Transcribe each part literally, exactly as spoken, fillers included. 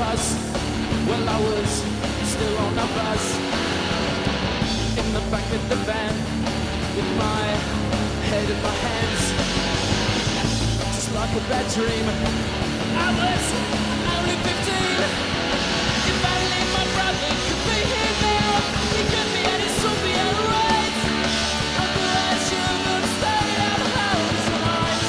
bus. Well, I was still on the bus, in the back of the van, with my head in my hands, just like a bad dream. I was only fifteen. If only my brother could be here now, he could be at his Soviet rights. Uncle I should have stayed at home tonight.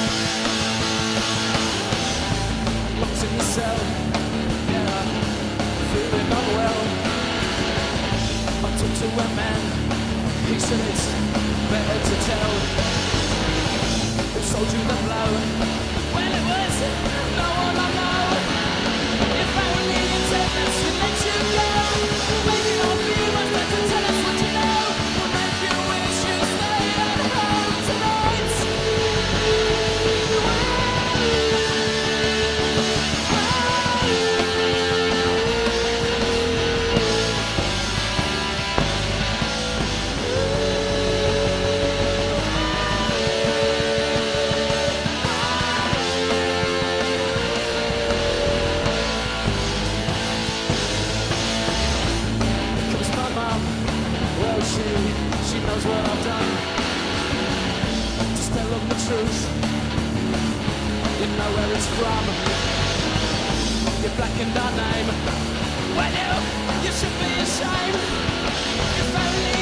Locked in the cell, yeah, feeling unwell. I talked to a man, he said it's better to tell. Who sold you the blow? Well, it was no one I know. If only you tell us we let you go, maybe not be much better. Tell us what you know. We'll make you wish you stayed at home tonight. She, she knows what I've done. Just tell them the truth. You know where it's from. You blackened our name. Well, you, you should be ashamed. If only